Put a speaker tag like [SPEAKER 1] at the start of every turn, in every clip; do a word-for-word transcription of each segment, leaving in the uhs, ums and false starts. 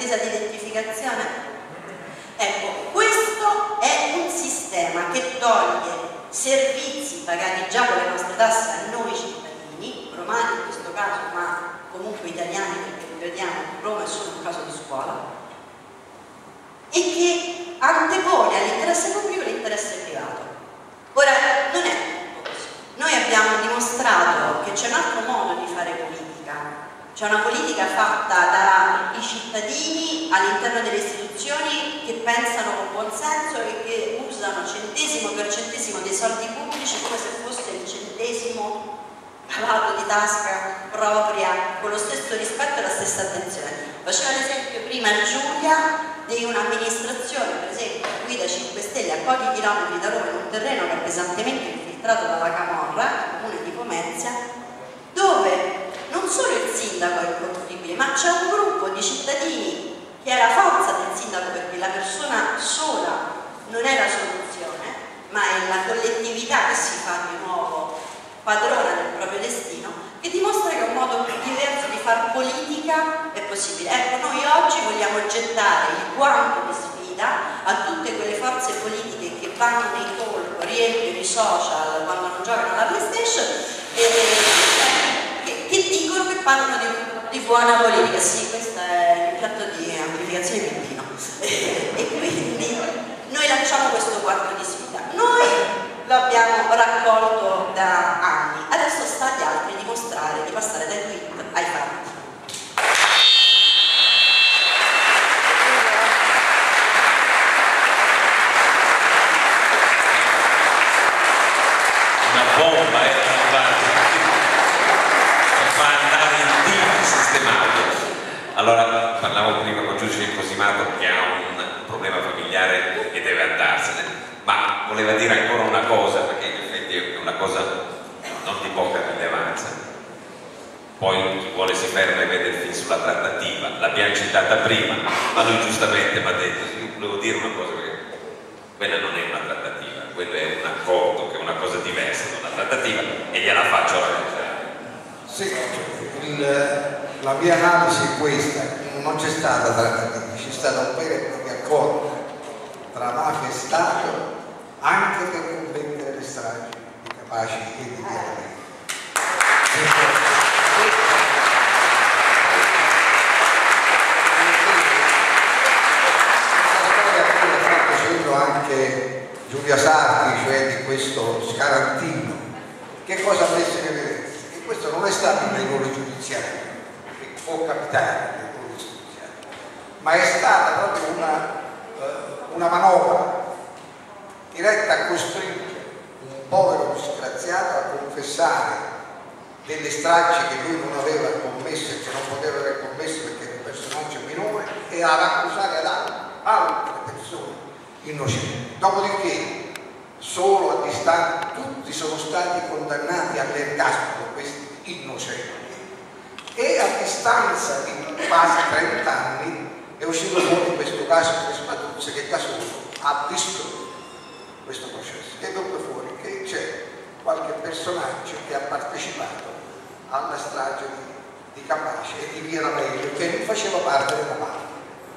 [SPEAKER 1] pretesa di identificazione? Ecco, questo è un sistema che toglie servizi pagati già con le nostre tasse a noi cittadini, romani in questo caso, ma comunque italiani, perché ripetiamo, Roma è solo un caso di scuola, e che antepone all'interesse pubblico l'interesse privato. Ora, non è tutto così. Noi abbiamo dimostrato che c'è un altro modo di fare politica. C'è una politica fatta dai cittadini all'interno delle istituzioni che pensano con buon senso e che usano centesimo per centesimo dei soldi pubblici come se fosse il centesimo cavato di tasca propria, con lo stesso rispetto e la stessa attenzione. Faceva l'esempio prima Giulia di un'amministrazione, per esempio, guida cinque Stelle a pochi chilometri da Roma, in un terreno che è pesantemente infiltrato dalla camorra, il comune di Pomezia, dove non solo il sindaco è inconfondibile, ma c'è un gruppo di cittadini che è la forza del sindaco, perché la persona sola non è la soluzione, ma è la collettività che si fa di nuovo padrona del proprio destino, che dimostra che un modo diverso di fare politica è possibile. Ecco, noi oggi vogliamo gettare il guanto di sfida a tutte quelle forze politiche che vanno nei talk, riempiono i social quando non giocano alla PlayStation e, e che dicono che parlano di, di buona politica. Sì, questo è l'impianto di amplificazione di Pino. E quindi noi lanciamo questo guanto di sfida. Noi l'abbiamo raccolto da anni, adesso sta agli altri dimostrare di passare dai tweet ai fatti.
[SPEAKER 2] Una bomba è che fa andare in team sistematico. Allora, parlavo prima con Giudice Imposimato che ha un problema familiare e deve andarsene, ma voleva dire ancora una cosa, perché in effetti è una cosa non di poca rilevanza. Poi chi vuole si ferma e vede il film sulla trattativa, l'abbiamo citata prima, ma lui giustamente mi ha detto, io volevo dire una cosa, perché quella non è una trattativa, quello è un accordo, che è una cosa diversa da una trattativa, e gliela faccio ragionare.
[SPEAKER 3] Sì, il, la mia analisi è questa: non c'è stata trattativa, c'è stato un vero e proprio accordo tra mafia e Stato, anche per commettere le stragi di Capaci e di Pianeta. Anche Giulia Sarti, cioè di questo Scarantino, che cosa ha messo in evidenza? Che questo non è stato un errore giudiziario, che può capitare un errore giudiziario, ma è stata proprio una, uh, una manovra diretta a costringere un povero disgraziato a confessare delle stragi che lui non aveva commesso e che non poteva aver commesso perché era un personaggio minore, e ad accusare ad altre persone innocenti. Dopodiché, solo a distanza, tutti sono stati condannati all'ergastolo, questi innocenti, e a distanza di quasi trenta anni è uscito fuori questo caso di Spatuzza, che Casoso ha distrutto questo processo, che è venuto fuori che c'è qualche personaggio che ha partecipato alla strage di, di Capaci e di Via Ravelli, che non faceva parte della mafia.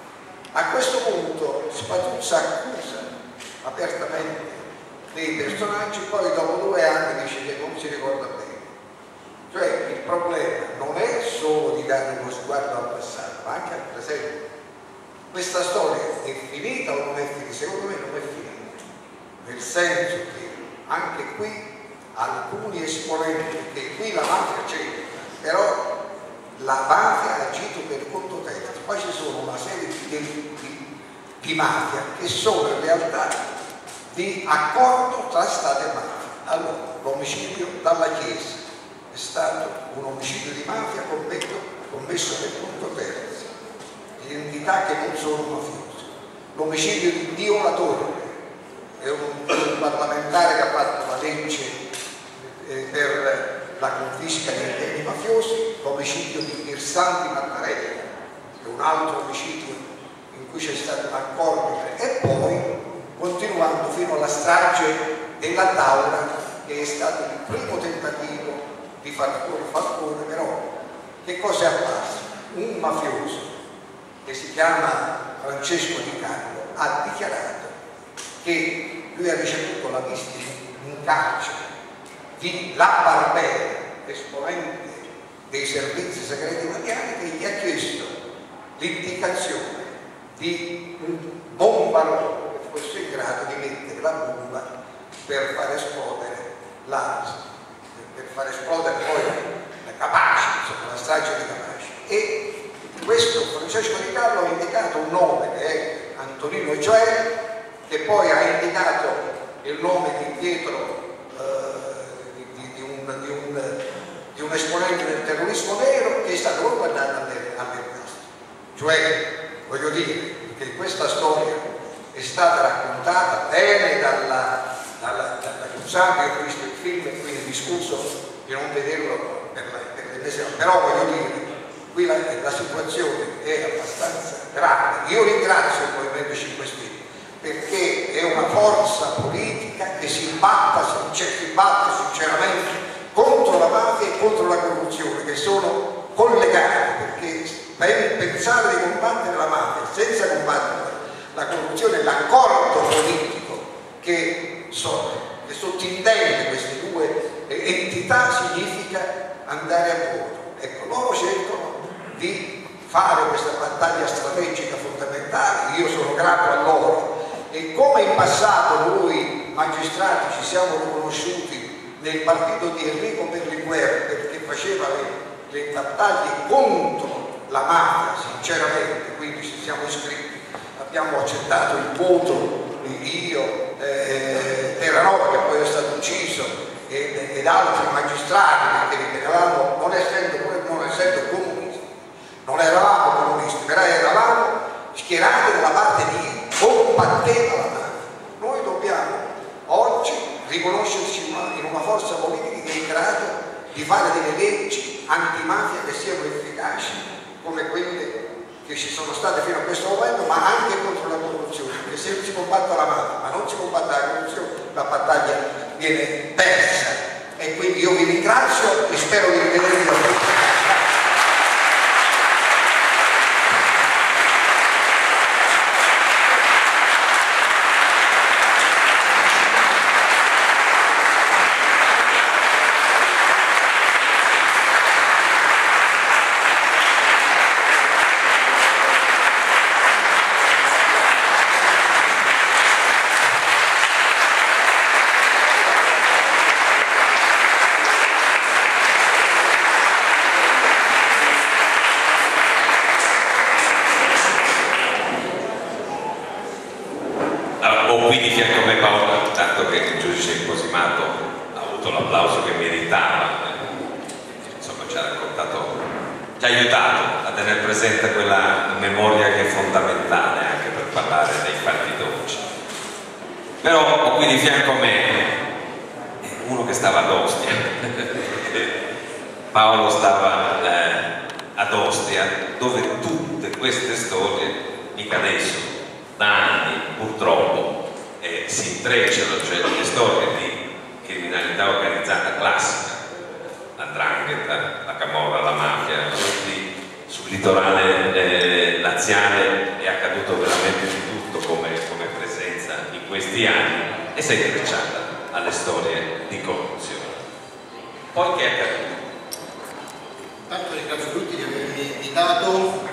[SPEAKER 3] A questo punto Spatuzza accusa apertamente dei personaggi, poi dopo due anni dice che non si ricorda bene. Cioè il problema non è solo di dare uno sguardo al passato, ma anche al presente. Questa storia è finita o non è finita? Secondo me non è finita, nel senso che anche qui alcuni esponenti, perché qui la mafia c'è, però la mafia ha agito per conto terzo. Poi ci sono una serie di, di, di mafia che sono in realtà di accordo tra Stato e mafia. Allora, l'omicidio dalla Chiesa è stato un omicidio di mafia commesso, commesso per conto terzo, di entità che non sono mafiose. L'omicidio di Dio Latore è un, un parlamentare che ha fatto la legge eh, per la confisca dei beni mafiosi. L'omicidio di Piersanti Mattarella, che è un altro omicidio in cui c'è stato un accordo, e poi continuando fino alla strage della Taura, che è stato il primo tentativo di Falcone. Falcone però che cosa è apparso? Un mafioso che si chiama Francesco Di Carlo, ha dichiarato che lui ha ricevuto la visita in carcere di La Barbera, esponente dei servizi segreti italiani, che gli ha chiesto l'indicazione di un bombarolo che fosse in grado di mettere la bomba per far esplodere la, per far esplodere poi la Capaci, insomma, la strage di Capaci. E questo Francesco Di Carlo ha indicato un nome che è Antonino Gioè, che poi ha indicato il nome di Pietro, eh, di, di, un, di, un, di un esponente del terrorismo nero, che è stato condannato all'ergastolo. Cioè, voglio dire che questa storia è stata raccontata bene dalla, dalla, dalla Cruzata. Io ho visto il film e quindi discusso di non vederlo per l'ennesima, però voglio dire, qui la, la situazione è abbastanza grave. Io ringrazio il Movimento cinque Stelle perché è una forza politica che si batta, si batte sinceramente contro la mafia e contro la corruzione, che sono collegate, perché pensare di combattere la mafia senza combattere la corruzione, l'accordo politico che, so, che sottintende queste due entità, significa andare a vuoto. Ecco, loro cercano di fare questa battaglia strategica fondamentale, io sono grato a loro, e come in passato noi magistrati ci siamo riconosciuti nel partito di Enrico Berlinguer perché faceva le, le battaglie contro la mafia sinceramente, quindi ci siamo iscritti, abbiamo accettato il voto, io, eh, Terranova che poi è stato ucciso, ed, ed altri magistrati, perché ritenevamo, non essendo, non essendo comunisti, non eravamo comunisti, però eravamo schierati dalla parte di chi combatteva la mafia. Noi dobbiamo oggi riconoscerci in una forza politica che è in grado di fare delle leggi antimafia che siano efficaci come quelle che ci sono state fino a questo momento, ma anche contro la corruzione, perché se si combatte la mafia ma non si combatte la corruzione, la battaglia viene persa. E quindi io vi ringrazio e spero di rivedervi da tutti.
[SPEAKER 2] Qui di fianco a me Paola, tanto che il giudice imposimato ha avuto l'applauso che meritava, insomma ci ha raccontato, ci ha aiutato a tenere presente quella memoria che è fondamentale anche per parlare dei fatti d'oggi. Però ho qui di fianco a me uno che stava ad Ostia, Paolo stava eh, ad Ostia, dove tutte queste storie, mica adesso, da anni purtroppo, Eh, si intrecciano, cioè le storie di criminalità organizzata classica, la 'ndrangheta, la camorra, la mafia, tutti sul litorale eh, laziale è accaduto veramente di tutto come, come presenza in questi anni e si è intrecciata alle storie di corruzione. Poi che è accaduto?
[SPEAKER 4] Tanto ringrazio tutti di avermi invitato.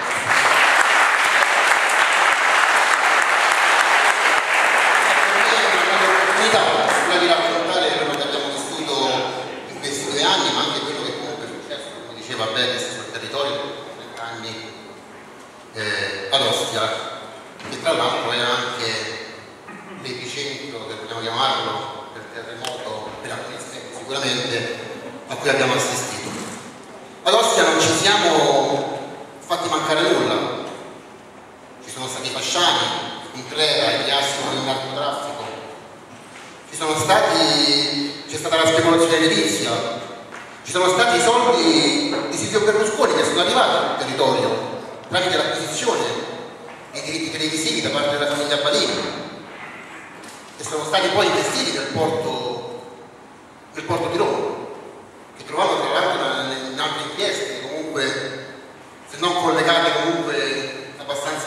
[SPEAKER 4] Quella di raccontare quello che abbiamo vissuto in questi due anni, ma anche quello che comunque è successo, come diceva Betis, sul territorio per trenta anni eh, ad Ostia, che tra l'altro è anche l'epicentro, se vogliamo chiamarlo, del terremoto, per alcuni aspetti sicuramente, a cui abbiamo assistito. Ad Ostia non ci siamo fatti mancare nulla, ci sono stati fasciani, Intrera, il Iassimo del narcotraffico. Ci sono stati, c'è stata la speculazione edilizia, ci sono stati i soldi di Silvio Berlusconi che sono arrivati sul territorio tramite l'acquisizione dei diritti televisivi da parte della famiglia Balini e sono stati poi investiti nel porto, nel porto di Roma, che trovavano tra l'altro in altre inchieste, comunque se non collegate comunque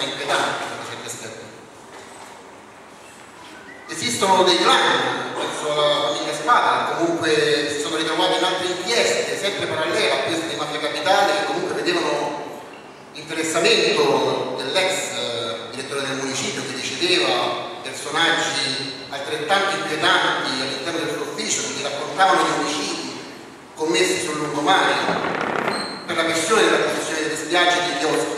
[SPEAKER 4] inquietante per certi aspetti. Esistono dei clan, penso alla famiglia Spada, che comunque si sono ritrovati in altre inchieste, sempre parallele a queste di Mafia Capitale, che comunque vedevano l'interessamento dell'ex eh, direttore del municipio che riceveva personaggi altrettanto inquietanti all'interno del suo ufficio, che gli raccontavano gli omicidi commessi sul lungomare per la questione della costruzione delle spiagge e dei chioschi.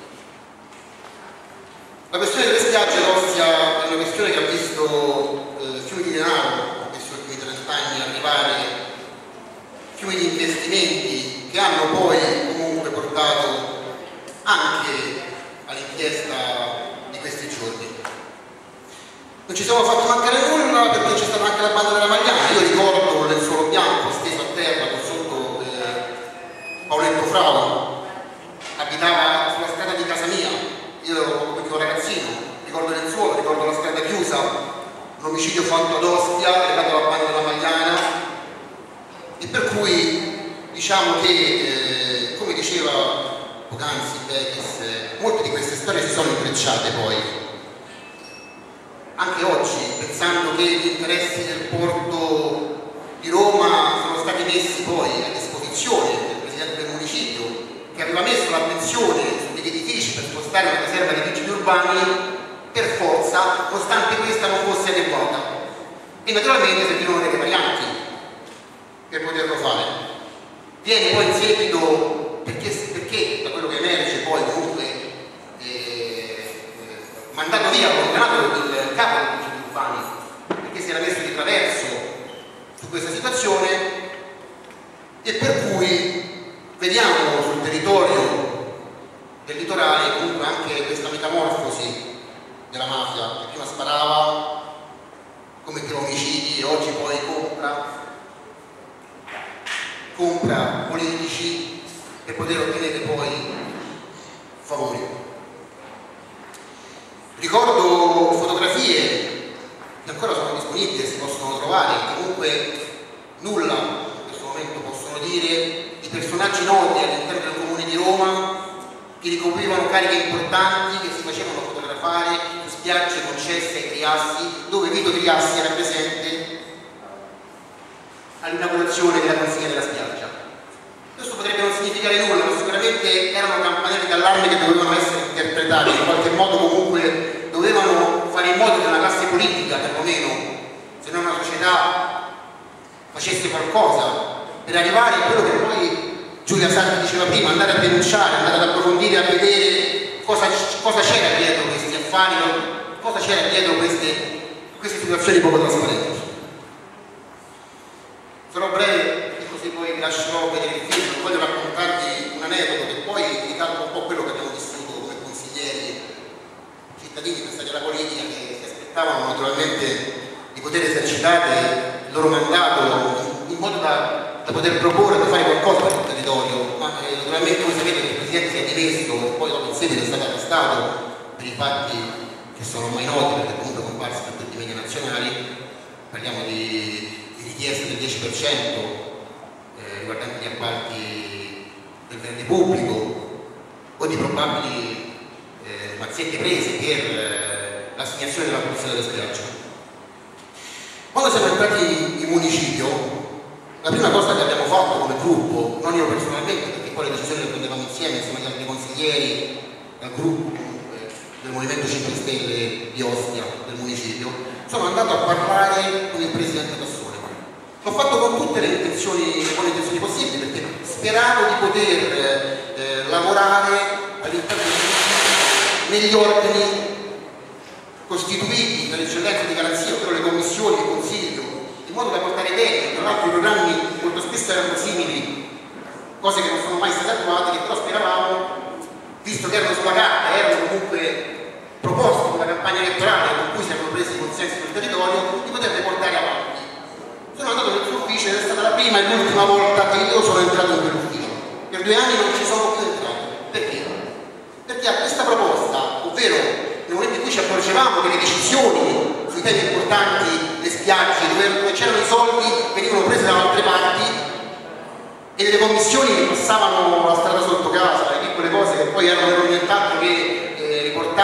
[SPEAKER 4] La questione delle spiagge Ostia è una questione che ha visto eh, fiumi di denaro in questi ultimi trent'anni arrivare, fiumi di investimenti che hanno poi comunque portato anche all'inchiesta di questi giorni. Non ci siamo fatti mancare nulla perché c'è stata anche la banda della Magliana. Io ricordo il suolo bianco steso a terra con sotto eh, Paoletto Frau, abitava sulla strada di casa mia, io ero un ragazzino, ricordo il suolo, ricordo la strada chiusa, un omicidio fatto ad Ostia legato alla banda della Magliana, e per cui diciamo che eh, come diceva poc'anzi Betis, molte di queste storie si sono intrecciate poi. Anche oggi, pensando che gli interessi del porto di Roma sono stati messi poi a disposizione del Presidente del Municipio, che aveva messo l'attenzione sugli edifici per spostare una caserma di vigili urbani, per forza, nonostante questa non fosse adeguata. E naturalmente servivano delle varianti per poterlo fare. Viene poi in seguito, perché, perché da quello che emerge poi comunque mandato via, allontanato il capo dei vigili urbani, perché si era messo di traverso su questa situazione, e per cui vediamo sul territorio del litorale comunque anche questa metamorfosi della mafia, che prima sparava, commetteva omicidi e oggi poi compra, compra politici per poter ottenere poi favori. Ricordo fotografie che ancora sono disponibili e si possono trovare, che comunque nulla in questo momento possono dire, di personaggi noti all'interno del comune di Roma che ricoprivano cariche importanti, che si facevano fotografare su spiagge concesse ai Triassi, dove Vito Triassi era presente all'inaugurazione della consegna della spiaggia. Questo potrebbe non significare nulla, ma sicuramente erano campanelli d'allarme che dovevano essere interpretati, in qualche modo comunque dovevano fare in modo che una classe politica, perlomeno, se non una società, facesse qualcosa per arrivare a quello che poi Giulia Sarti diceva prima, andare a denunciare, andare ad approfondire, a vedere cosa, cosa c'era dietro questi affari, cosa c'era dietro queste, queste situazioni poco trasparenti. Sarò breve, e così poi vi lascerò vedere il film. Non voglio raccontarvi un aneddoto che poi ricalca un po' quello che abbiamo vissuto come consiglieri, cittadini pensati alla politica, che si aspettavano naturalmente di poter esercitare il loro mandato in modo da, da poter proporre, da fare qualcosa per il territorio, ma eh, naturalmente voi sapete che il Presidente si è dimesso e poi dopo in seguito è stato arrestato per i fatti che sono ormai noti, perché comunque comparsi da tutti i media nazionali. Parliamo di, di richieste del dieci per cento eh, riguardanti gli appalti del bene pubblico o di probabili eh, mazziette prese per eh, l'assegnazione della produzione delle spiagge. Quando siamo entrati in municipio, la prima cosa che abbiamo fatto come gruppo, non io personalmente, perché poi le decisioni le prendevamo insieme insieme agli altri consiglieri del gruppo comunque, del Movimento cinque Stelle di Ostia, del municipio, sono andato a parlare con il Presidente Tassone. L'ho fatto con tutte le intenzioni, le buone intenzioni possibili, perché speravo di poter eh, lavorare all'interno negli ordini costituiti dall'eccellenza di garanzia, ovvero le commissioni e il consiglio, in modo da portare idee. Tra l'altro i programmi molto spesso erano simili, cose che non sono mai state attuate, che però speravamo, visto che erano sulla carta, erano comunque proposte con la campagna elettorale con cui si erano presi i consensi sul territorio, di poterle portare avanti. Sono andato nel suo ufficio ed è stata la prima e l'ultima volta che io sono entrato in quell'ufficio. Per due anni non ci sono più entrato. Perché? Perché a questa proposta, ovvero nel momento in cui ci accorgevamo che le decisioni sui temi importanti, le spiagge, dove c'erano i soldi, venivano prese da altre parti e nelle commissioni passavano la strada sotto casa, le piccole cose che poi erano nient'altro che eh, riportate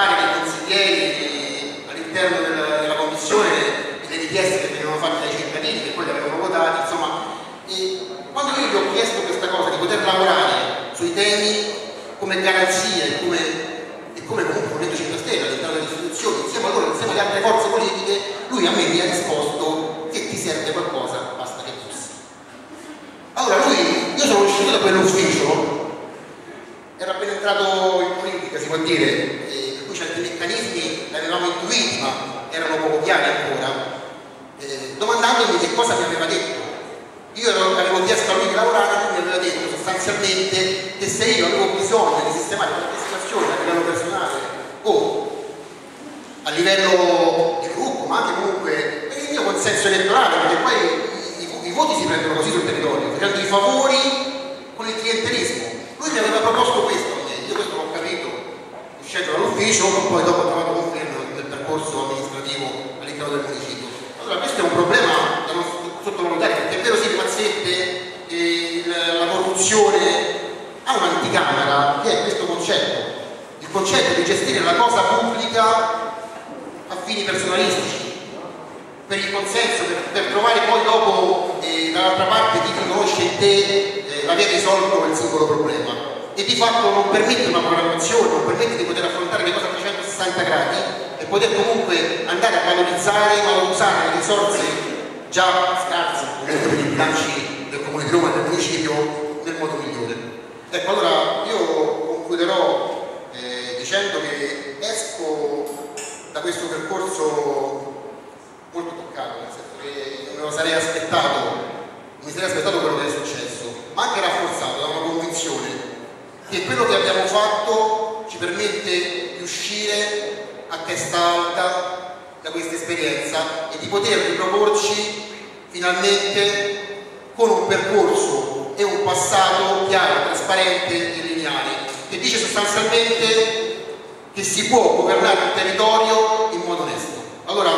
[SPEAKER 4] lavorare sui temi come garanzia e come, e come comunque Movimento cinque Stelle all'interno delle istituzioni, insieme a loro, insieme alle altre forze politiche, lui a me mi ha risposto che ti serve qualcosa, basta che fossi. Allora lui, io sono uscito da quell'ufficio, era appena entrato in politica, si può dire, e per cui certi meccanismi li avevamo intuiti, ma erano poco chiari ancora, eh, domandandomi che cosa mi aveva detto. Io avevo chiesto a lui di lavorare e lui mi aveva detto sostanzialmente che se io avevo bisogno di sistemare qualche situazione a livello personale o a livello di gruppo, ma anche comunque per il mio consenso elettorale, perché poi i, i, i voti si prendono così sul territorio, facendo i favori con il clientelismo. Lui mi aveva proposto questo a me, io questo l'ho capito uscendo dall'ufficio, ma poi dopo ho trovato conferma nel percorso amministrativo all'interno del municipio. Allora questo è un problema da non sottovalutare, perché è vero sì, le mazzette, e la corruzione ha un'anticamera che è questo concetto, il concetto di gestire la cosa pubblica a fini personalistici, per il consenso, per, per trovare poi dopo eh, dall'altra parte chi riconosce in te eh, l'aver risolto il singolo problema, e di fatto non permette una programmazione, non permette di poter affrontare le cose a trecentosessanta gradi e poter comunque andare a valorizzare, valorizzare le risorse già scarse comunque per i bilanci del Comune di Roma e del municipio nel modo migliore. Ecco, allora io concluderò eh, dicendo che esco da questo percorso molto toccato, nel senso che non me lo sarei aspettato, non mi sarei aspettato quello che è successo, ma anche rafforzato da una convinzione che quello che abbiamo fatto ci permette di uscire a testa alta da questa esperienza e di poter riproporci finalmente con un percorso e un passato chiaro, trasparente e lineare, che dice sostanzialmente che si può governare un territorio in modo onesto. Allora,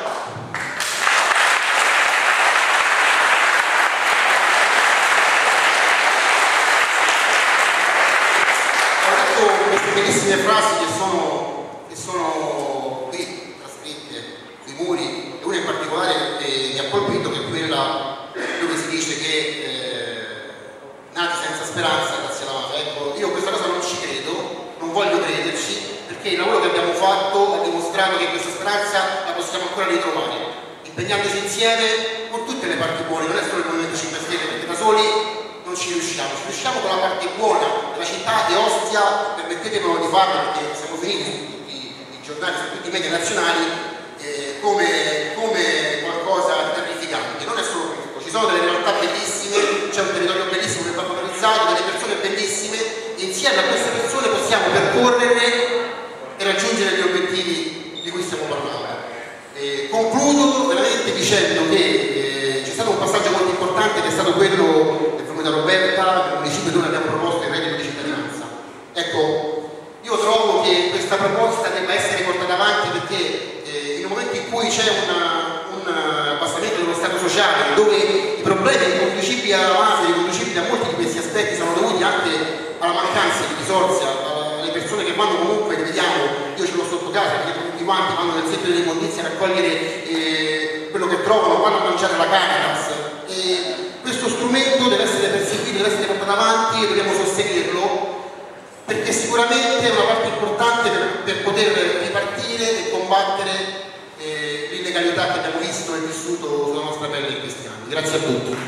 [SPEAKER 4] ho detto queste bellissime frasi che sono, che sono qui muri, e una in particolare che mi ha colpito, che è quella dove si dice che eh, nati senza speranza grazie alla mafia. Ecco, io questa cosa non ci credo, non voglio crederci, perché il lavoro che abbiamo fatto ha dimostrato che questa speranza la possiamo ancora ritrovare, impegnandoci insieme con tutte le parti buone, non è solo il Movimento cinque Stelle, perché da soli non ci riusciamo, ci riusciamo con la parte buona della città di Ostia, permettetemelo di farlo perché siamo finiti su tutti i giornali, su tutti i media nazionali, Eh, come, come qualcosa di terrificante. Non è solo questo, ci sono delle realtà bellissime, c'è un territorio bellissimo che va valorizzato, delle persone bellissime, e insieme a queste persone possiamo percorrere e raggiungere gli obiettivi di cui stiamo parlando. Eh, concludo veramente dicendo che eh, c'è stato un passaggio molto importante che è stato quello del Comune da Roberta, nel municipio dove abbiamo proposto il reddito di cittadinanza. Ecco, io trovo che questa proposta debba essere portata avanti perché nel momento in cui c'è un abbassamento dello stato sociale, dove i problemi riconducibili alla mafia, riconducibili a molti di questi aspetti sono dovuti anche alla mancanza di risorse, alle persone che vanno comunque, vediamo, io ce l'ho sotto casa, perché tutti quanti vanno nel centro delle immondizie a raccogliere eh, quello che trovano, vanno a mangiare la Caritas. E questo strumento deve essere perseguito, deve essere portato avanti e dobbiamo sostenerlo, perché sicuramente è una parte importante per, per poter ripartire e combattere eh, l'illegalità che abbiamo visto e vissuto sulla nostra pelle in questi anni. Grazie a tutti.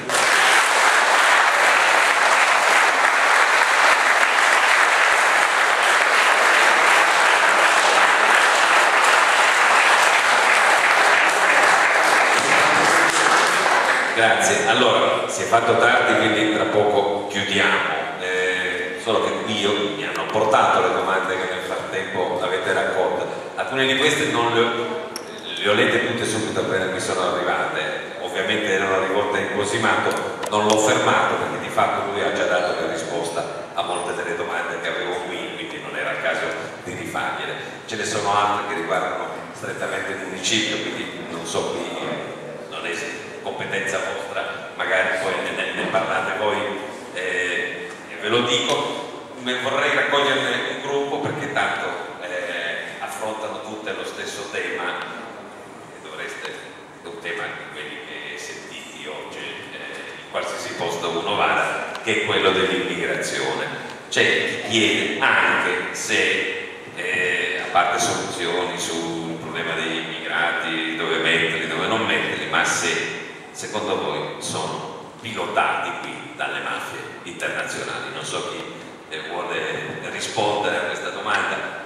[SPEAKER 2] Grazie, allora si è fatto tardi, quindi tra poco chiudiamo. Solo che io mi hanno portato le domande che nel frattempo avete raccolto. Alcune di queste non le ho, le ho lette tutte subito appena mi sono arrivate, ovviamente erano rivolte in Cosimato, non l'ho fermato perché di fatto lui ha già dato la risposta a molte delle domande che avevo qui, quindi non era il caso di rifargliele. Ce ne sono altre che riguardano strettamente il municipio, quindi non so, qui non è competenza vostra, magari poi ne, ne parlate voi. Eh, ve lo dico, vorrei raccoglierne un gruppo perché tanto eh, affrontano tutte lo stesso tema e dovreste, è un tema di quelli che sentiti oggi eh, in qualsiasi posto uno vada, che è quello dell'immigrazione. C'è chi chiede anche se, eh, a parte soluzioni sul problema degli immigrati, dove metterli, dove non metterli, ma se secondo voi sono pilotati qui dalle mafie internazionali. Non so chi eh, vuole rispondere a questa domanda.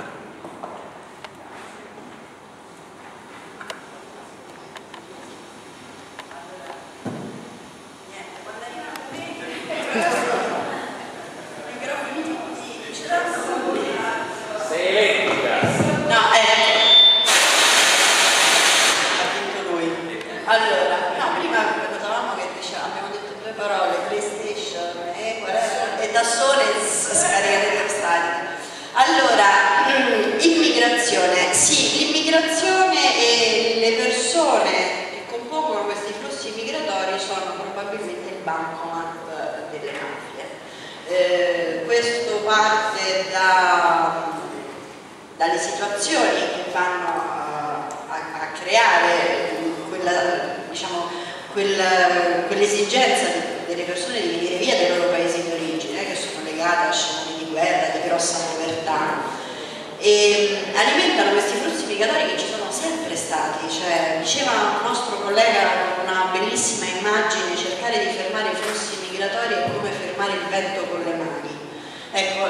[SPEAKER 1] Immigrazione, sì, l'immigrazione e le persone che compongono questi flussi migratori sono probabilmente il bancomat delle mafie. Eh, questo parte da, dalle situazioni che vanno a, a, a creare quella, diciamo, quella, quell'esigenza delle persone di venire via dai loro paesi di origine, che sono legate a scenari di guerra, di grossa povertà. E alimentano questi flussi migratori che ci sono sempre stati, cioè, diceva un nostro collega con una bellissima immagine, cercare di fermare i flussi migratori è come fermare il vento con le mani. Ecco,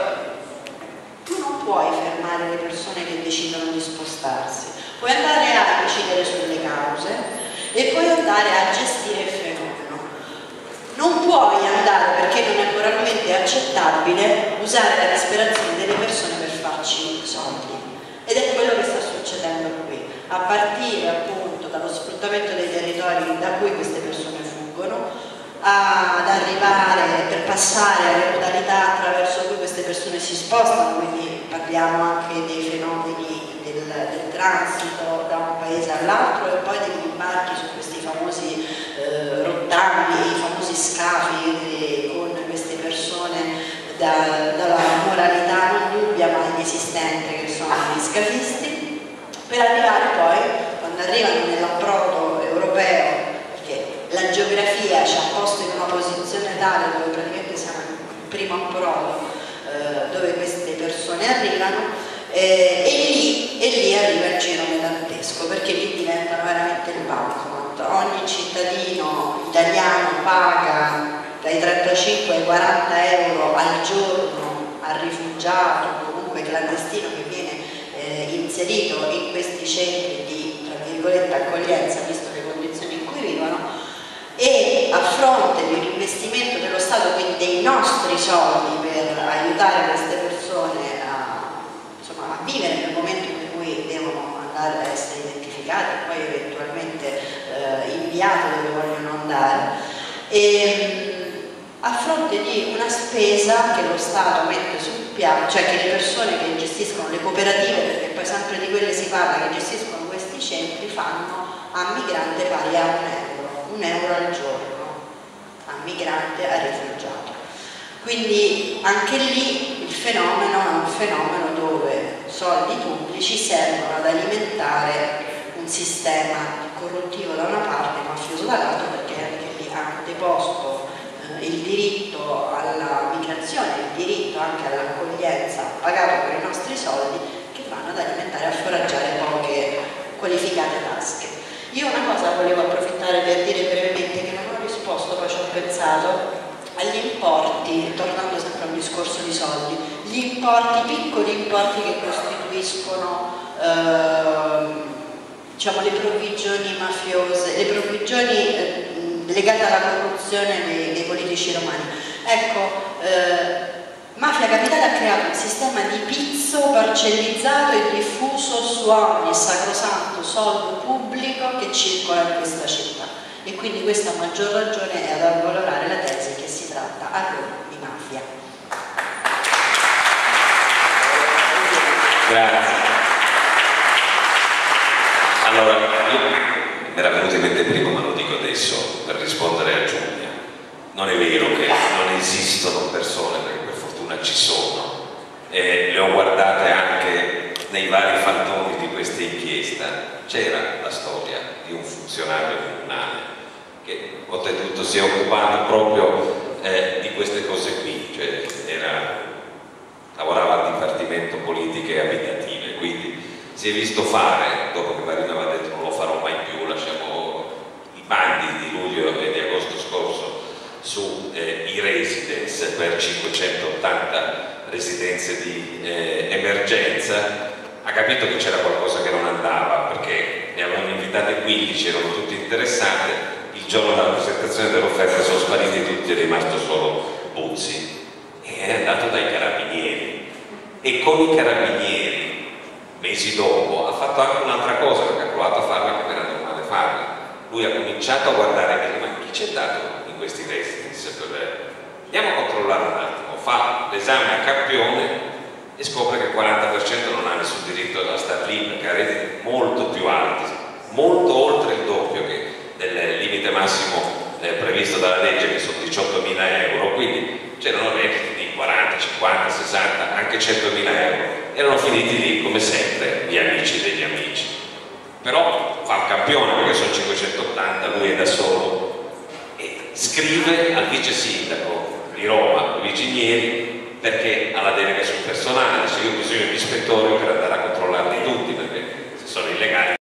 [SPEAKER 1] tu non puoi fermare le persone che decidono di spostarsi, puoi andare a decidere sulle cause e puoi andare a gestire il fenomeno. Non puoi andare, perché non è moralmente accettabile, usare la disperazione delle persone per farci soldi. Ed è quello che sta succedendo qui, a partire appunto dallo sfruttamento dei territori da cui queste persone fuggono, ad arrivare per passare alle modalità attraverso cui queste persone si spostano, quindi parliamo anche dei fenomeni del, del transito da un paese all'altro e poi degli imbarchi su questi famosi eh, rottami, i famosi scafi eh, con queste persone da, dalla moralità non dubbia ma inesistente che sono gli scafisti, per arrivare poi, quando arrivano nell'approdo europeo, perché la geografia ci ha posto in una posizione tale dove praticamente siamo il primo approdo eh, dove queste persone arrivano, eh, e, lì, e lì arriva il girone dantesco, perché lì diventano veramente il bancomat. Ogni cittadino italiano paga dai trentacinque ai quaranta euro al giorno al rifugiato o comunque clandestino che viene eh, inserito in questi centri di, tra virgolette, accoglienza, visto le condizioni in cui vivono, e a fronte di un investimento dello Stato, quindi dei nostri soldi per aiutare queste persone a, insomma, a vivere nel momento in cui devono andare a essere identificate e poi eventualmente eh, inviate dove vogliono andare, e, a fronte di una spesa che lo Stato mette sul piano, cioè che le persone che gestiscono le cooperative, perché poi sempre di quelle si parla, che gestiscono questi centri, fanno a migrante pari a un euro, un euro al giorno, a migrante, a rifugiato. Quindi anche lì il fenomeno è un fenomeno dove soldi pubblici servono ad alimentare un sistema corruttivo da una parte, mafioso dall'altra, perché anche lì hanno deposto il diritto alla migrazione, il diritto anche all'accoglienza pagato con i nostri soldi, che vanno ad alimentare e a foraggiare poche qualificate tasche. Io una cosa volevo approfittare per dire brevemente, che non ho risposto, poi ci ho pensato, agli importi, tornando sempre a un discorso di soldi, gli importi, piccoli importi che costituiscono eh, diciamo, le provvigioni mafiose, le provvigioni eh, legate alla corruzione dei, dei politici romani. Ecco, eh, Mafia Capitale ha creato un sistema di pizzo parcellizzato e diffuso su ogni sacrosanto soldo pubblico che circola in questa città, e quindi questa a maggior ragione è ad avvalorare la tesi che si tratta a Roma di mafia.
[SPEAKER 2] Grazie. Allora, io mi era venuto in mente prima, ma lo dico adesso per rispondere a Giulia. Non è vero che non esistono persone, perché per fortuna ci sono, e le ho guardate anche nei vari fantoni di questa inchiesta. C'era la storia di un funzionario comunale che oltretutto si è occupato proprio eh, di queste cose si è visto fare, dopo che Marino aveva detto non lo farò mai più, lasciamo i bandi di luglio e di agosto scorso su eh, i residence per cinquecentottanta residenze di eh, emergenza, ha capito che c'era qualcosa che non andava, perché ne avevano invitate quindici, erano tutti interessati, il giorno della presentazione dell'offerta sono spariti tutti, è rimasto solo Buzzi, e è andato dai carabinieri, e con i carabinieri mesi dopo ha fatto anche un'altra cosa, perché ha provato a farla come era normale farla. Lui ha cominciato a guardare bene, ma chi c'è dato in questi residence? Per... andiamo a controllare un attimo, fa l'esame a campione e scopre che il quaranta per cento non ha nessun diritto a stare lì, perché ha redditi molto più alti, molto oltre il doppio che del limite massimo eh, previsto dalla legge, che sono diciottomila euro, quindi c'erano redditi di quaranta, cinquanta, sessanta, anche centomila euro, erano finiti lì come sempre gli amici degli amici. Però fa un campione, perché sono cinquecentottanta, lui è da solo, e scrive al vice sindaco di Roma, Luigi Gneri, perché ha la delega sul personale, dice io ho bisogno di ispettori per andare a controllarli tutti, perché se sono illegali